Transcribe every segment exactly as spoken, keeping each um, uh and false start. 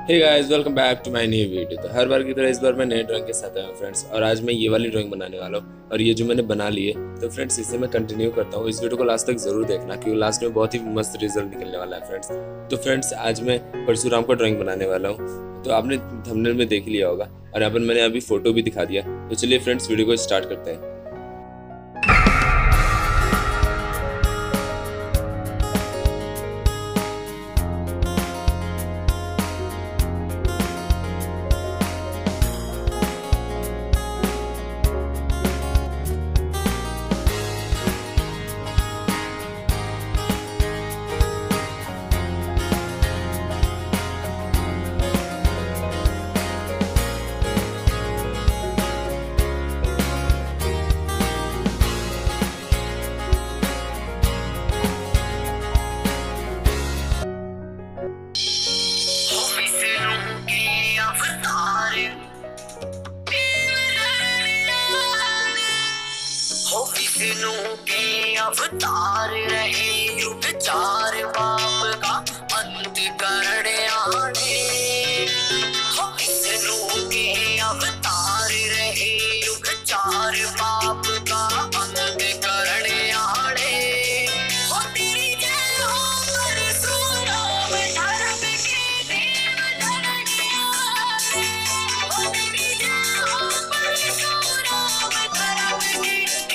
Hey guys, welcome back to my new video. तो हर बार की तरह इस बार मैं नए ड्राइंग के साथ आया हूँ फ्रेंड्स, और आज मैं ये वाली ड्राइंग बनाने वाला हूँ। और ये जो मैंने बना ली है तो फ्रेंड्स इसे मैं कंटिन्यू करता हूँ। इस वीडियो को लास्ट तक जरूर देखना क्योंकि लास्ट में बहुत ही मस्त रिजल्ट निकलने वाला है फ्रेंड्स। तो फ्रेंड्स आज मैं परशुराम का ड्राइंग बनाने वाला हूँ, तो आपने थंबनेल में देख लिया होगा और यहाँ पर मैंने अभी फोटो भी दिखा दिया। तो चलिए फ्रेंड्स वीडियो को स्टार्ट करते हैं। विष्णु के अवतार रहे युग चार पाप का अंत करने आने। विष्णु के अवतार रहे युग चार पाप का अंत करने आने। हो तेरी जय हो परशुराम धर्म के देव धरनिया। हो तेरी जय हो परशुराम धर्म के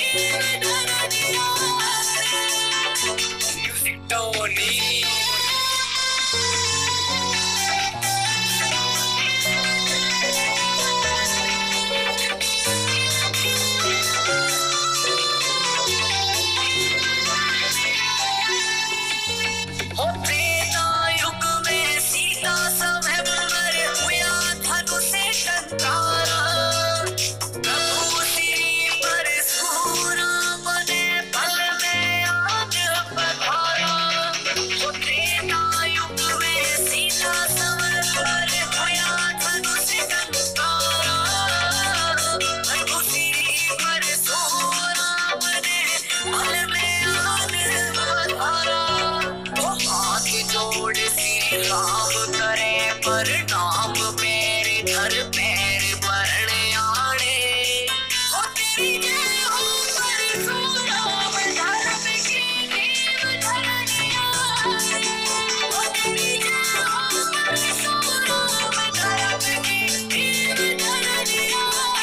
नाम मेरे घर पैर भरने आने। हो तेरी जय हो परशुराम धर्म के देव धरनिया। हो तेरी जय हो परशुराम धर्म के देव धरनिया।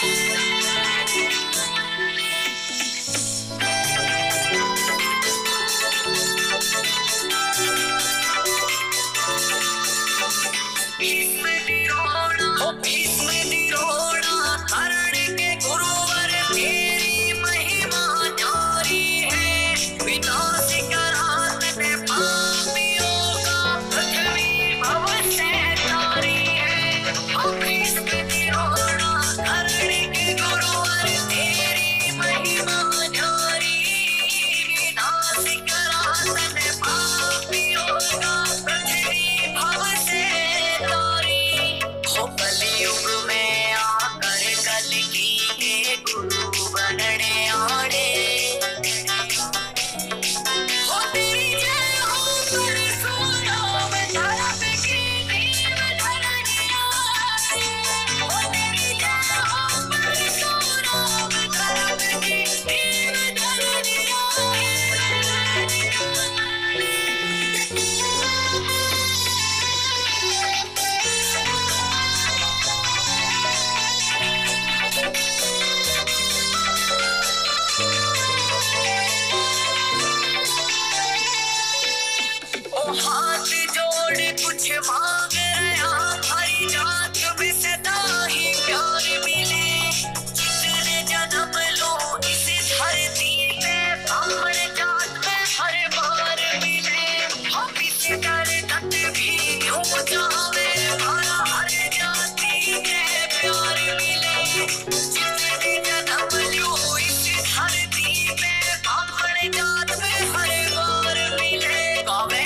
हाथ जोड़ कुछ मांग रहा भाई जात में सदा ही प्यार मिले। जितने जन्म लो इस धरती पे ब्राह्मण जात में हर बार मिले। हम इस दर्द भी क्यों जावे हमारा हर जाति के प्यार मिले। जितने जन्म लो इस धरती पे ब्राह्मण जात में हर बार मिले। गावे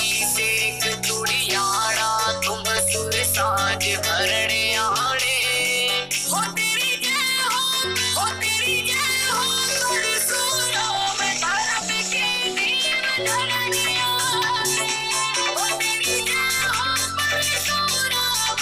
तुम सुर साज भरने आने। हो तेरी जय हो, हो तेरी जय हो परशुराम धर्म के देव धरनिया। हो तेरी जय हो परशुराम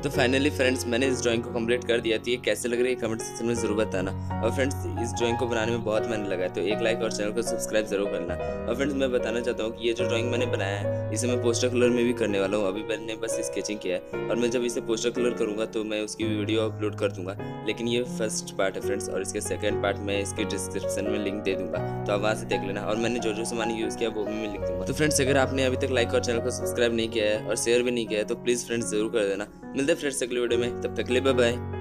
तो फाइनली फ्रेंड्स मैंने इस ड्राइंग को कंप्लीट कर दिया। तो ये कैसे लग रही है कमेंट सेक्शन में जरूर बताना। और फ्रेंड्स इस ड्राइंग को बनाने में बहुत मेहनत लगा है, तो एक लाइक और चैनल को सब्सक्राइब जरूर करना। और फ्रेंड्स मैं बताना चाहता हूँ कि ये जो ड्राइंग मैंने बनाया है इसे मैं पोस्टर कलर में भी करने वाला हूँ। अभी मैंने बस स्केचिंग किया है और मैं जब इसे पोस्टर कलर करूँगा तो मैं उसकी वीडियो अपलोड कर दूंगा। लेकिन ये फर्स्ट पार्ट है फ्रेंड्स, और इसके सेकंड पार्ट मैं इसके डिस्क्रिप्शन में लिंक दे दूंगा, तो आप वहाँ से देख लेना। और मैंने जो जो सामान यूज़ किया वो भी मैं लिख दूंगा। तो फ्रेंड्स अगर आपने अभी तक लाइक और चैनल को सब्सक्राइब नहीं किया है और शेयर भी नहीं किया है तो प्लीज़ फ्रेंड्स जरूर कर देना। मिलते हैं फ्रेंड्स अगले वीडियो में, तब तक के लिए बाय बाय।